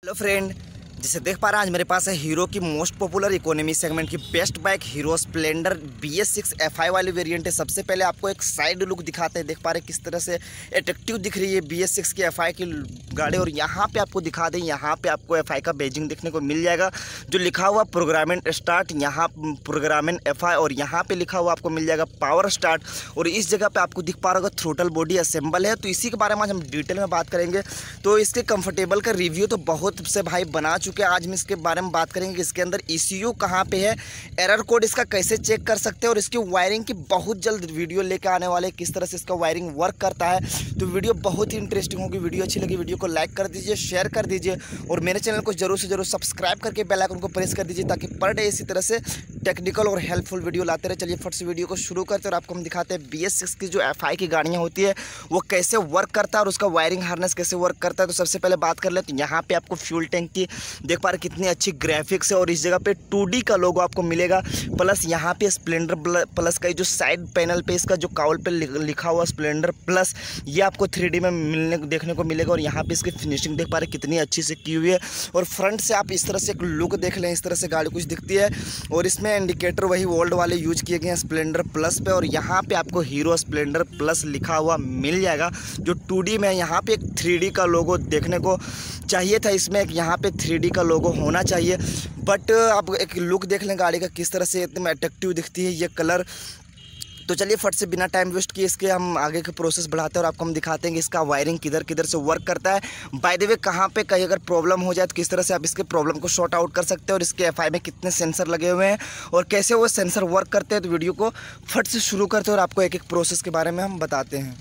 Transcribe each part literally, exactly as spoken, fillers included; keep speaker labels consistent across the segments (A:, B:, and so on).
A: Hello friend, जिसे देख पा रहे हैं आज मेरे पास है हीरो की मोस्ट पॉपुलर इकोनॉमी सेगमेंट की best bike Hero Splendor B S six F I वाली वेरिएंट है। सबसे पहले आपको एक साइड लुक दिखाते हैं, देख पा रहे हैं किस तरह से अट्रैक्टिव दिख रही है बी एस सिक्स की एफ आई की गाड़ी। और यहाँ पे आपको दिखा दें, यहाँ पे आपको एफ आई का बेजिंग देखने को मिल जाएगा जो लिखा हुआ प्रोग्रामेंट स्टार्ट, यहाँ प्रोग्रामेंट एफ आई और यहाँ पे लिखा हुआ आपको मिल जाएगा पावर स्टार्ट। और इस जगह पे आपको दिख पा रहा होगा थ्रोटल बॉडी असेंबल है। तो इसी के बारे में आज हम डिटेल में बात करेंगे। तो इसके कंफर्टेबल का रिव्यू तो बहुत से भाई बना चुके हैं, आज हम इसके बारे में बात करेंगे कि इसके अंदर ई सी यू कहाँ पे है, एरर कोड इसका कैसे चेक कर सकते हैं और इसकी वायरिंग की बहुत जल्द वीडियो लेकर आने वाले, किस तरह से इसका वायरिंग वर्क करता है। तो वीडियो बहुत ही इंटरेस्टिंग होगी। वीडियो अच्छी लगी वीडियो को लाइक कर दीजिए, शेयर कर दीजिए और मेरे चैनल को जरूर से जरूर सब्सक्राइब करके बेल आइकन को प्रेस कर दीजिए ताकि पर डे इसी तरह से टेक्निकल और हेल्पफुल वीडियो लाते रहे। चलिए फट से वीडियो को शुरू करते हैं और आपको हम दिखाते हैं बी एस सिक्स की जो एफ आई की गाड़ियाँ होती है वो कैसे वर्क करता है और उसका वायरिंग हार्नेस कैसे वर्क करता है। तो सबसे पहले बात कर ले तो यहाँ पे आपको फ्यूल टैंक की देख पा रहे कितनी अच्छी ग्राफिक्स है और इस जगह पे टू डी का लोगो आपको मिलेगा। प्लस यहाँ पे स्प्लेंडर प्लस का जो साइड पैनल पे इसका जो काउल पे लिखा हुआ स्प्लेंडर प्लस ये आपको थ्री डी में मिलने देखने को मिलेगा। और यहाँ पे इसकी फिनिशिंग देख पा रहे कितनी अच्छी से की हुई है। और फ्रंट से आप इस तरह से एक लुक देख लें, इस तरह से गाड़ी कुछ दिखती है। और इसमें इंडिकेटर वही ओल्ड वाले यूज किए गए हैं स्प्लेंडर प्लस पे। और यहाँ पे आपको हीरो स्प्लेंडर प्लस लिखा हुआ मिल जाएगा जो टू डी में। यहाँ पे एक थ्री डी का लोगो देखने को चाहिए था, इसमें एक यहाँ पे थ्री डी का लोगो होना चाहिए। बट आप एक लुक देख लें गाड़ी का किस तरह से एकदम अट्रैक्टिव दिखती है ये कलर। तो चलिए फट से बिना टाइम वेस्ट किए इसके हम आगे के प्रोसेस बढ़ाते हैं और आपको हम दिखाते हैं कि इसका वायरिंग किधर किधर से वर्क करता है। बाय द वे कहाँ पे कहीं अगर प्रॉब्लम हो जाए तो किस तरह से आप इसके प्रॉब्लम को शॉर्ट आउट कर सकते हैं और इसके एफ आई में कितने सेंसर लगे हुए हैं और कैसे वो सेंसर वर्क करते हैं। तो वीडियो को फट से शुरू करते हैं और आपको एक एक प्रोसेस के बारे में हम बताते हैं।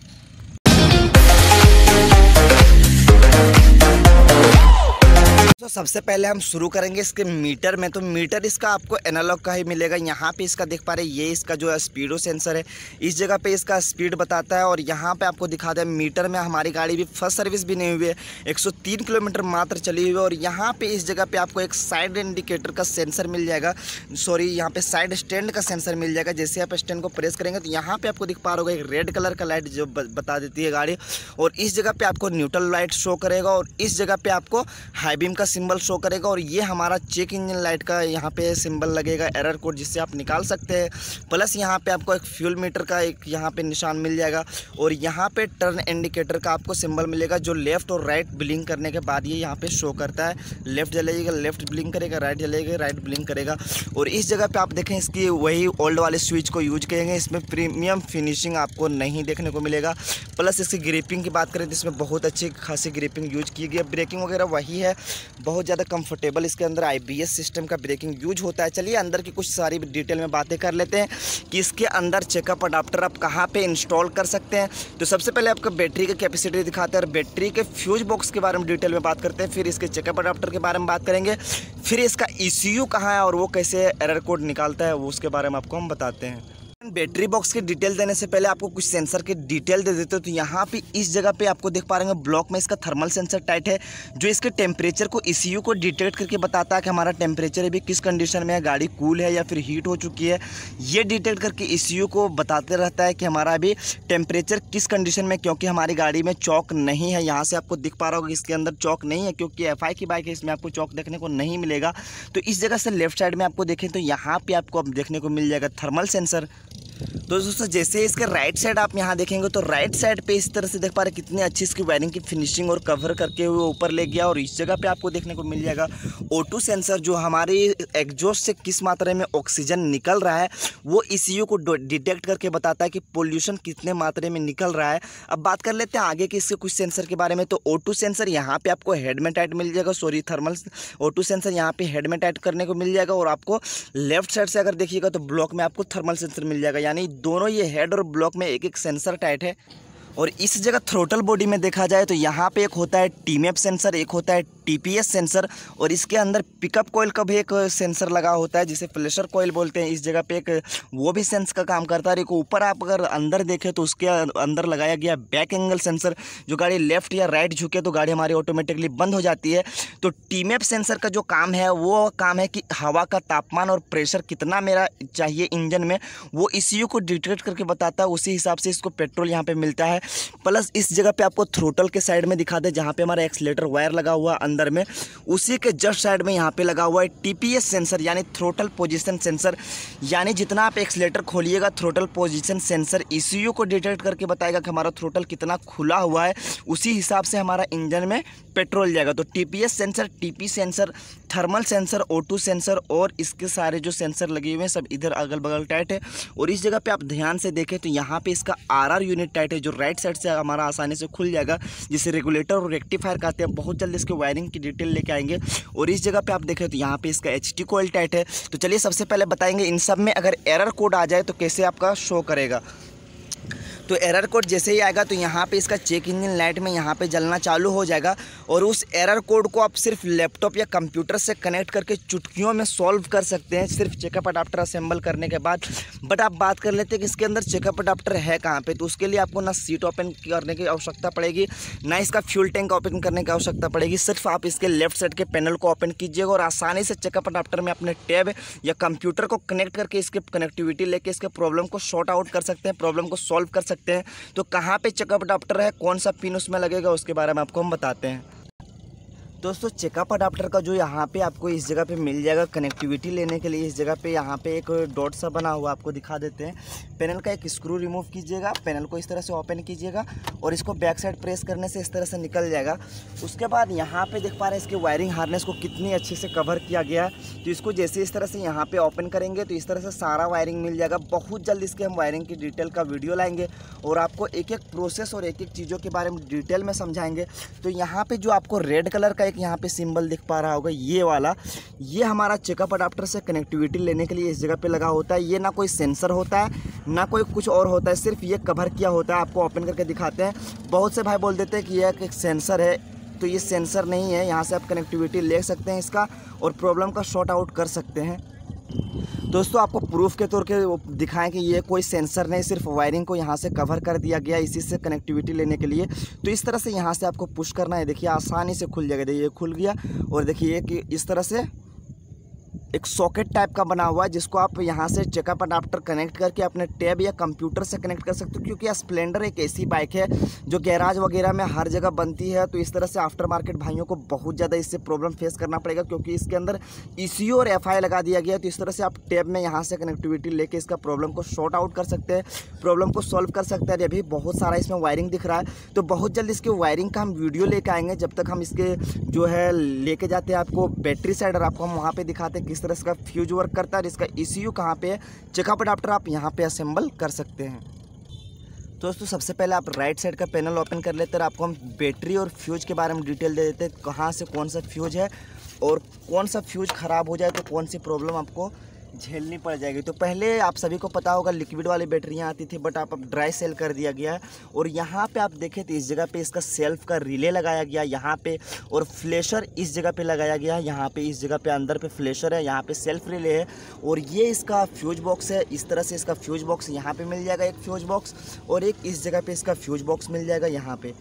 A: तो सबसे पहले हम शुरू करेंगे इसके मीटर में। तो मीटर इसका आपको एनालॉग का ही मिलेगा। यहाँ पे इसका देख पा रहे ये इसका जो है स्पीडो सेंसर है, इस जगह पे इसका स्पीड बताता है। और यहाँ पे आपको दिखा दें मीटर में हमारी गाड़ी भी फर्स्ट सर्विस भी नहीं हुई है, एक सौ तीन किलोमीटर मात्र चली हुई है। और यहाँ पे इस जगह पे आपको एक साइड इंडिकेटर का सेंसर मिल जाएगा, सॉरी यहाँ पे साइड स्टैंड का सेंसर मिल जाएगा। जैसे आप स्टैंड को प्रेस करेंगे तो यहाँ पे आपको दिख पा रहा होगा एक रेड कलर का लाइट जो बता देती है गाड़ी। और इस जगह पे आपको न्यूट्रल लाइट शो करेगा और इस जगह पे आपको हाई बीम का सिंबल शो करेगा। और ये हमारा चेक इंजन लाइट का यहाँ पे सिंबल लगेगा, एरर कोड जिससे आप निकाल सकते हैं। प्लस यहाँ पे आपको एक फ्यूल मीटर का एक यहाँ पे निशान मिल जाएगा और यहाँ पे टर्न इंडिकेटर का आपको सिंबल मिलेगा जो लेफ्ट और राइट ब्लिंक करने के बाद ये यहाँ पे शो करता है। लेफ्ट जलेगा लेफ्ट ब्लिंक करेगा, राइट जलेगा राइट ब्लिंक करेगा। और इस जगह पे आप देखें इसकी वही ओल्ड वाले स्विच को यूज करेंगे, इसमें प्रीमियम फिनिशिंग आपको नहीं देखने को मिलेगा। प्लस इसकी ग्रिपिंग की बात करें तो इसमें बहुत अच्छी खासी ग्रिपिंग यूज की गई है। ब्रेकिंग वगैरह वही है, बहुत ज़्यादा कंफर्टेबल इसके अंदर आई बी एस सिस्टम का ब्रेकिंग यूज होता है। चलिए अंदर की कुछ सारी डिटेल में बातें कर लेते हैं कि इसके अंदर चेकअप अडाप्टर आप कहाँ पे इंस्टॉल कर सकते हैं। तो सबसे पहले आपको बैटरी की कैपेसिटी दिखाते हैं और बैटरी के फ्यूज बॉक्स के बारे में डिटेल में बात करते हैं। फिर इसके चेकअप अडाप्टर के बारे में बात करेंगे। फिर इसका ई सी यू कहाँ है और वो कैसे एरर कोड निकालता है वो उसके बारे में आपको हम बताते हैं। बैटरी बॉक्स की डिटेल देने से पहले आपको कुछ सेंसर की डिटेल दे देते हो। तो यहाँ पे इस जगह पे आपको देख पा रहे हैं ब्लॉक में इसका थर्मल सेंसर टाइट है जो इसके टेम्परेचर को ई सी यू को डिटेक्ट करके बताता है कि हमारा टेम्परेचर अभी किस कंडीशन में है, गाड़ी कूल है या फिर हीट हो चुकी है। ये डिटेक्ट करके ई सी यू को बताते रहता है कि हमारा अभी टेम्परेचर किस कंडीशन में, क्योंकि हमारी गाड़ी में चौक नहीं है। यहाँ से आपको दिख पा रहा होगा इसके अंदर चौक नहीं है क्योंकि एफ आई की बाइक है, इसमें आपको चौक देखने को नहीं मिलेगा। तो इस जगह से लेफ्ट साइड में आपको देखें तो यहाँ पर आपको अब देखने को मिल जाएगा थर्मल सेंसर। तो दोस्तों जैसे इसके राइट साइड आप यहाँ देखेंगे तो राइट साइड पे इस तरह से देख पा रहे कितनी अच्छी इसकी वायरिंग की फिनिशिंग और कवर करके हुए ऊपर ले गया। और इस जगह पे आपको देखने को मिल जाएगा ओ टू सेंसर जो हमारे एग्जॉस्ट से किस मात्रा में ऑक्सीजन निकल रहा है वो ई सी यू को डिटेक्ट करके बताता है कि पोल्यूशन कितने मात्रा में निकल रहा है। अब बात कर लेते हैं आगे के इसके कुछ सेंसर के बारे में। तो ओ टू सेंसर यहाँ पे आपको हेड में टाइट मिल जाएगा, sorry thermal O two sensor यहाँ पे हेड में टाइट करने को मिल जाएगा। और आपको लेफ्ट साइड से अगर देखिएगा तो ब्लॉक में आपको थर्मल सेंसर मिल जाएगा, यानी दोनों ये हेड और ब्लॉक में एक एक सेंसर टाइट है। और इस जगह थ्रोटल बॉडी में देखा जाए तो यहाँ पे एक होता है टी एम एफ सेंसर, एक होता है टी पी एस सेंसर और इसके अंदर पिकअप कॉइल का भी एक सेंसर लगा होता है जिसे फ्लैशर कॉइल बोलते हैं। इस जगह पे एक वो भी सेंस का काम करता है। एक ऊपर आप अगर अंदर देखें तो उसके अंदर लगाया गया बैक एंगल सेंसर, जो गाड़ी लेफ्ट या राइट झुके तो गाड़ी हमारी ऑटोमेटिकली बंद हो जाती है। तो टी एम एफ सेंसर का जो काम है वो काम है कि हवा का तापमान और प्रेशर कितना मेरा चाहिए इंजन में, वो ई सी यू को डिटेक्ट करके बताता है। उसी हिसाब से इसको पेट्रोल यहाँ पे मिलता है। प्लस इस जगह पे आपको थ्रोटल के साइड में दिखा दे जहाँ पे हमारा एक्सीलेटर वायर लगा हुआ, अंदर में, उसी के जस्ट साइड में यहाँ पे लगा हुआ है टीपीएस सेंसर यानी थ्रोटल पोजीशन सेंसर। यानी जितना आप एक्सीलेटर खोलिएगा थ्रोटल पोजीशन सेंसर ईसीयू को डिटेक्ट करके बताएगा कि हमारा थ्रोटल कितना खुला हुआ है, उसी हिसाब से हमारा इंजन में पेट्रोल जाएगा। तो TPS sensor, TP sensor, thermal sensor, O two sensor और इसके सारे जो सेंसर लगे हुए हैं सब इधर अगल बगल टाइट है। और इस जगह पे आप ध्यान से देखें तो यहाँ पे इसका आरआर यूनिट टाइट है जो राइट साइड से हमारा आसानी से खुल जाएगा, जिसे रेगुलेटर और रेक्टिफायर कहते हैं। बहुत जल्द इसके वायरिंग की डिटेल लेके आएंगे। और इस जगह पे आप देखें तो यहाँ पे इसका एचटी कॉइल टाइट है। तो चलिए सबसे पहले बताएंगे इन सब में अगर एरर कोड आ जाए तो कैसे आपका शो करेगा। तो एरर कोड जैसे ही आएगा तो यहाँ पे इसका चेक इंजन लाइट में यहाँ पे जलना चालू हो जाएगा। और उस एरर कोड को आप सिर्फ लैपटॉप या कंप्यूटर से कनेक्ट करके चुटकियों में सॉल्व कर सकते हैं सिर्फ चेकअप अडाप्टर असेंबल करने के बाद। बट आप बात कर लेते हैं कि इसके अंदर चेकअप अडाप्टर है कहाँ पे, तो उसके लिए आपको ना सीट ओपन करने की आवश्यकता पड़ेगी, ना इसका फ्यूल टैंक ओपन करने की आवश्यकता पड़ेगी। सिर्फ आप इसके लेफ्ट साइड के पैनल को ओपन कीजिएगा और आसानी से चेकअप अडाप्टर में अपने टैब या कंप्यूटर को कनेक्ट करके इसके कनेक्टिविटी लेके इसके प्रॉब्लम को सॉर्ट आउट कर सकते हैं, प्रॉब्लम को सॉल्व कर सकते हैं। तो कहाँ पे चेकअप अडाप्टर है, कौन सा पिन उसमें लगेगा, उसके बारे में आपको हम बताते हैं। दोस्तों चेकअप अडाप्टर का जो यहाँ पे आपको इस जगह पे मिल जाएगा कनेक्टिविटी लेने के लिए, इस जगह पे यहाँ पे एक डॉट सा बना हुआ आपको दिखा देते हैं। पैनल का एक स्क्रू रिमूव कीजिएगा, पैनल को इस तरह से ओपन कीजिएगा और इसको बैक साइड प्रेस करने से इस तरह से निकल जाएगा। उसके बाद यहाँ पे देख पा रहे हैं इसके वायरिंग हार्नेस को कितनी अच्छे से कवर किया गया है। तो इसको जैसे इस तरह से यहाँ पे ओपन करेंगे तो इस तरह से सारा वायरिंग मिल जाएगा। बहुत जल्द इसके हम वायरिंग की डिटेल का वीडियो लाएंगे और आपको एक एक प्रोसेस और एक एक चीज़ों के बारे में डिटेल में समझाएंगे। तो यहाँ पे जो आपको रेड कलर का एक यहाँ पे सिंबल दिख पा रहा होगा, ये वाला, ये हमारा चेकअप अडाप्टर से कनेक्टिविटी लेने के लिए इस जगह पे लगा होता है। ये ना कोई सेंसर होता है ना कोई कुछ और होता है, सिर्फ ये कवर किया होता है। आपको ओपन करके दिखाते हैं। बहुत से भाई बोल देते हैं कि यह एक सेंसर है, तो ये सेंसर नहीं है। यहाँ से आप कनेक्टिविटी ले सकते हैं इसका और प्रॉब्लम का सॉर्ट आउट कर सकते हैं। दोस्तों आपको प्रूफ के तौर पे दिखाएं कि ये कोई सेंसर नहीं, सिर्फ वायरिंग को यहाँ से कवर कर दिया गया इसी से कनेक्टिविटी लेने के लिए। तो इस तरह से यहाँ से आपको पुश करना है। देखिए आसानी से खुल जाएगा, देखिए ये खुल गया। और देखिए कि इस तरह से एक सॉकेट टाइप का बना हुआ है जिसको आप यहाँ से चेकअप अडाप्टर कनेक्ट करके अपने टैब या कंप्यूटर से कनेक्ट कर सकते हो। क्योंकि स्प्लेंडर एक ऐसी बाइक है जो गैराज वगैरह में हर जगह बनती है, तो इस तरह से आफ्टर मार्केट भाइयों को बहुत ज़्यादा इससे प्रॉब्लम फेस करना पड़ेगा क्योंकि इसके अंदर ईसीयू और एफआई लगा दिया गया है। तो इस तरह से आप टैब में यहाँ से कनेक्टिविटी लेके इसका प्रॉब्लम को सॉर्ट आउट कर सकते हैं, प्रॉब्लम को सॉल्व कर सकते हैं। अभी बहुत सारा इसमें वायरिंग दिख रहा है, तो बहुत जल्द इसके वायरिंग का हम वीडियो लेके आएंगे। जब तक हम इसके जो है लेके जाते हैं आपको बैटरी साइड और आपको हम वहाँ पे दिखाते हैं किस तरह से फ्यूज वर्क करता है और इसका ईसीयू कहाँ पे है। चेकअप अडाप्टर आप यहाँ पे असेंबल कर सकते हैं। दोस्तों सबसे पहले आप राइट साइड का पैनल ओपन कर लेते हैं और आपको हम बैटरी और फ्यूज के बारे में डिटेल दे देते हैं, कहाँ से कौन सा फ्यूज है और कौन सा फ्यूज ख़राब हो जाए तो कौन सी प्रॉब्लम आपको झेलनी पड़ जाएगी। तो पहले आप सभी को पता होगा लिक्विड वाली बैटरियाँ आती थी, बट आप अब ड्राई सेल कर दिया गया है। और यहाँ पे आप देखें तो इस जगह पे इसका सेल्फ का रिले लगाया गया यहाँ पे, और फ्लैशर इस जगह पे लगाया गया है। यहाँ पे इस जगह पे अंदर पे फ्लैशर है, यहाँ पे सेल्फ रिले है और ये इसका फ्यूज बॉक्स है। इस तरह से इसका फ्यूज बॉक्स यहाँ पे मिल जाएगा, एक फ्यूज बॉक्स, और एक इस जगह पे इसका फ्यूज बॉक्स मिल जाएगा। यहाँ पे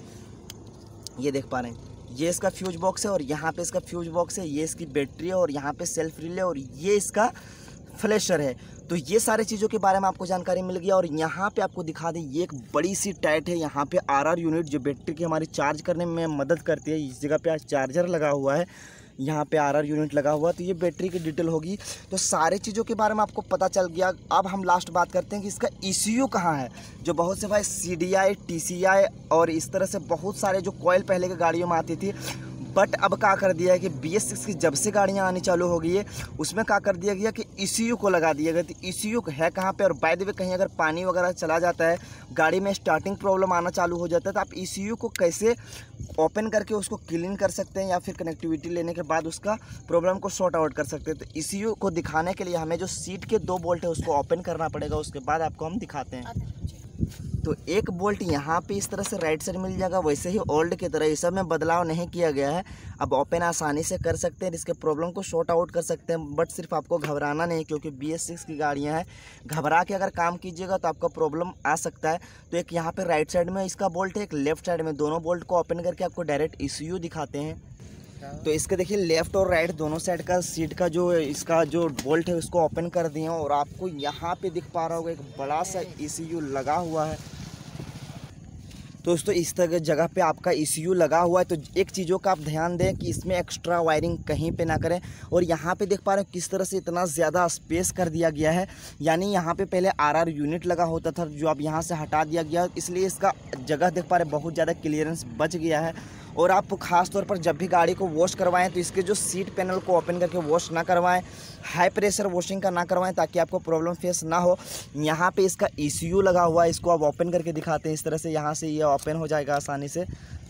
A: ये देख पा रहे हैं, ये इसका फ्यूज बॉक्स है और यहाँ पे इसका फ्यूज बॉक्स है। ये इसकी बैटरी है और यहाँ पे सेल्फ रिले और ये इसका फ्लैशर है। तो ये सारे चीज़ों के बारे में आपको जानकारी मिल गया। और यहाँ पे आपको दिखा दें ये एक बड़ी सी टाइट है, यहाँ पे आरआर यूनिट जो बैटरी की हमारी चार्ज करने में मदद करती है। इस जगह पे आज चार्जर लगा हुआ है, यहाँ पे आरआर यूनिट लगा हुआ है। तो ये बैटरी की डिटेल होगी। तो सारे चीज़ों के बारे में आपको पता चल गया। अब हम लास्ट बात करते हैं कि इसका ईसीयू कहाँ है। जो बहुत से भाई सीडीआई, टीसीआई और इस तरह से बहुत सारे जो कॉइल पहले की गाड़ियों में आती थी, बट अब क्या कर दिया है कि बी एस सिक्स की जब से गाड़ियाँ आनी चालू हो गई है उसमें क्या कर दिया गया कि ईसीयू को लगा दिया गया। तो ईसीयू है कहाँ पे, और बाय द वे कहीं अगर पानी वगैरह चला जाता है, गाड़ी में स्टार्टिंग प्रॉब्लम आना चालू हो जाता है, तो आप ईसीयू को कैसे ओपन करके उसको क्लीन कर सकते हैं या फिर कनेक्टिविटी लेने के बाद उसका प्रॉब्लम को सॉर्ट आउट कर सकते हैं। तो ईसीयू को दिखाने के लिए हमें जो सीट के दो बोल्ट है उसको ओपन करना पड़ेगा, उसके बाद आपको हम दिखाते हैं। तो एक बोल्ट यहाँ पे इस तरह से राइट साइड मिल जाएगा, वैसे ही ओल्ड की तरह इस सब में बदलाव नहीं किया गया है। अब ओपन आसानी से कर सकते हैं, इसके प्रॉब्लम को सॉर्ट आउट कर सकते हैं। बट सिर्फ आपको घबराना नहीं, क्योंकि बी एस सिक्स की गाड़ियाँ हैं, घबरा के अगर काम कीजिएगा तो आपका प्रॉब्लम आ सकता है। तो एक यहाँ पे राइट साइड में इसका बोल्ट है, एक लेफ्ट साइड में, दोनों बोल्ट को ओपन करके आपको डायरेक्ट ईसीयू दिखाते हैं। तो इसके देखिए लेफ्ट और राइट दोनों साइड का सीट का जो इसका जो बोल्ट है उसको ओपन कर दिए और आपको यहाँ पे दिख पा रहा होगा एक बड़ा सा ईसीयू लगा हुआ है। तो दोस्तों इस तरह जगह पे आपका ई सी यू लगा हुआ है, तो एक चीज़ों का आप ध्यान दें कि इसमें एक्स्ट्रा वायरिंग कहीं पे ना करें। और यहाँ पे देख पा रहे हो किस तरह से इतना ज़्यादा स्पेस कर दिया गया है, यानी यहाँ पे पहले आर आर यूनिट लगा होता था जो अब यहाँ से हटा दिया गया, इसलिए इसका जगह देख पा रहे बहुत ज़्यादा क्लियरेंस बच गया है। और आप ख़ास तौर पर जब भी गाड़ी को वॉश करवाएं तो इसके जो सीट पैनल को ओपन करके वॉश ना करवाएं, हाई प्रेशर वॉशिंग का ना करवाएं, ताकि आपको प्रॉब्लम फेस ना हो। यहाँ पे इसका ई सी यू लगा हुआ है, इसको आप ओपन करके दिखाते हैं। इस तरह से यहाँ से ये ओपन हो जाएगा आसानी से।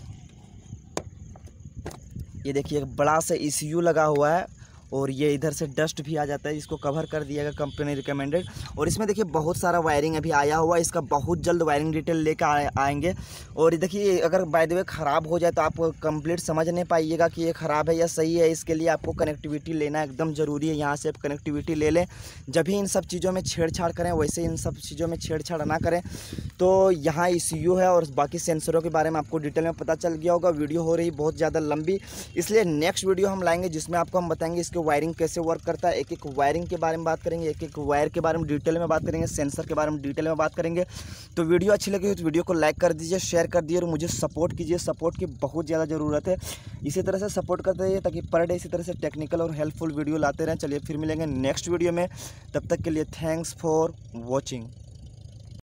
A: ये देखिए एक बड़ा सा ई सी यू लगा हुआ है और ये इधर से डस्ट भी आ जाता है, इसको कवर कर दिया गया कंपनी रिकमेंडेड। और इसमें देखिए बहुत सारा वायरिंग अभी आया हुआ है, इसका बहुत जल्द वायरिंग डिटेल लेकर आए आएंगे। और देखिए अगर बाय द वे ख़राब हो जाए तो आप कंप्लीट समझ नहीं पाइएगा कि ये ख़राब है या सही है। इसके लिए आपको कनेक्टिविटी लेना एकदम ज़रूरी है। यहाँ से आप कनेक्टिविटी ले लें, जब भी इन सब चीज़ों में छेड़छाड़ करें, वैसे इन सब चीज़ों में छेड़छाड़ ना करें। तो यहाँ ई सी यू है और बाकी सेंसरों के बारे में आपको डिटेल में पता चल गया होगा। वीडियो हो रही बहुत ज़्यादा लंबी, इसलिए नेक्स्ट वीडियो हम लाएंगे जिसमें आपको हम बताएंगे इसके वायरिंग कैसे वर्क करता है। एक एक वायरिंग के बारे में बात करेंगे, एक एक वायर के बारे में डिटेल में बात करेंगे, सेंसर के बारे में डिटेल में बात करेंगे। तो वीडियो अच्छी लगी हो तो वीडियो को लाइक कर दीजिए, शेयर कर दीजिए और मुझे सपोर्ट कीजिए। सपोर्ट की बहुत ज़्यादा ज़रूरत है, इसी तरह से सपोर्ट करते रहिए ताकि पर डे इसी तरह से टेक्निकल और हेल्पफुल वीडियो लाते रहें। चलिए फिर मिलेंगे नेक्स्ट वीडियो में, तब तक के लिए थैंक्स फॉर वॉचिंग।